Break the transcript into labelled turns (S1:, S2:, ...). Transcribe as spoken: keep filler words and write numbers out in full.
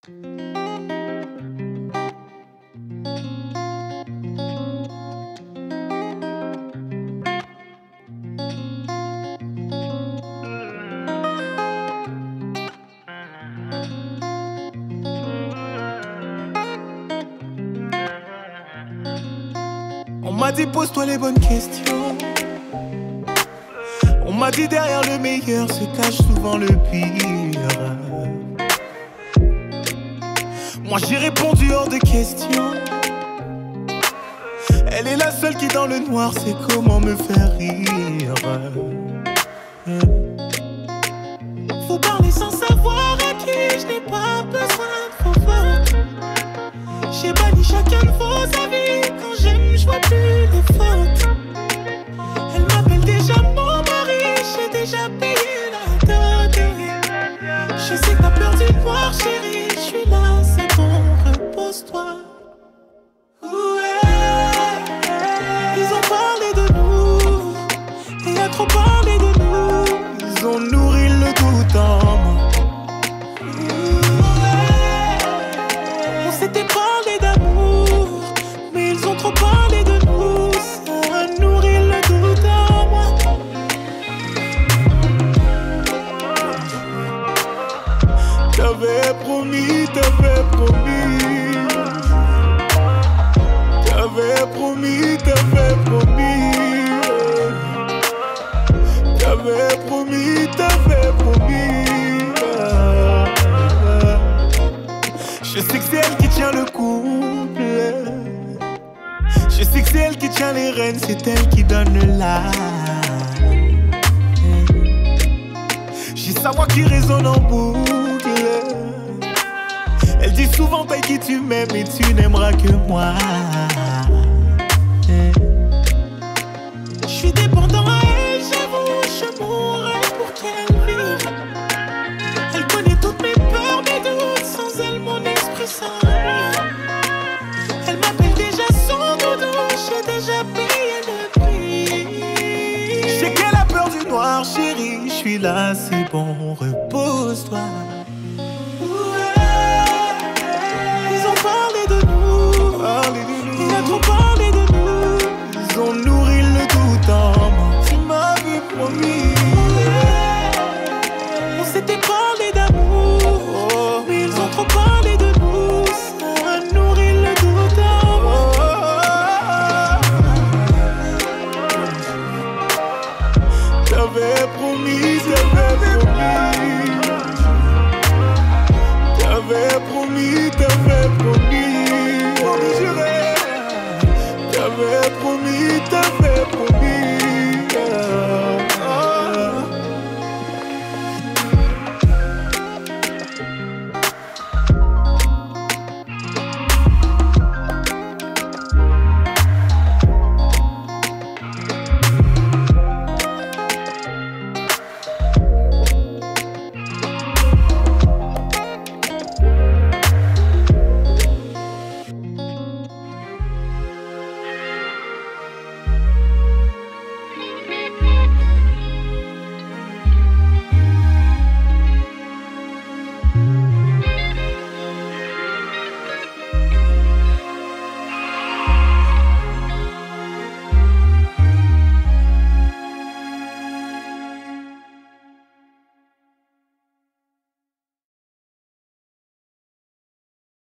S1: On m'a dit pose-toi les bonnes questions. On m'a dit derrière le meilleur se cache souvent le pire. Moi j'ai répondu hors de question. Elle est la seule qui dans le noir sait comment me faire rire. Faut parler sans savoir à qui, je n'ai pas besoin de faux fautes. J'ai banni chacun de vos avis. Quand j'aime, je vois plus les fautes. Elle m'appelle déjà mon mari. J'ai déjà payé la dot. Je sais que t'as peur du noir, chérie. Je suis là, c'est bon, repose-toi. Ouais. Ils ont parlé de nous. Il a trop parlé de nous. Ils ont nourri le doute en moi. On s'était parlé d'amour, mais ils ont trop parlé de nous. Ça a nourri le doute en moi. T'avais promis, t'avais promis. T'avais promis, t'avais promis. T'avais promis, t'avais promis. Je sais que c'est elle qui tient le couple. Je sais que c'est elle qui tient les rênes. C'est elle qui donne la. J'ai sa voix qui résonne en boucle. Elle dit souvent paye qui tu m'aimes et tu n'aimeras que moi. Je suis dépendant à elle, j'avoue, je mourrais pour qu'elle vive. Elle connaît toutes mes peurs, mes doutes, sans elle mon esprit s'ennuie. Elle m'appelle déjà son doudou, j'ai déjà payé le prix. Je sais qu'elle a peur du noir, chérie, je suis là, c'est bon, repose-toi. Ils ont parlé de nous, il a trop parlé de nous. Ils ont nourri le doute en moi. Tu m'avais promis. On s'était parlé d'amour, mais ils ont trop parlé de nous. Ça a nourri le doute en moi. T'avais promis, t'avais promis. T'avais promis, t'avais promis.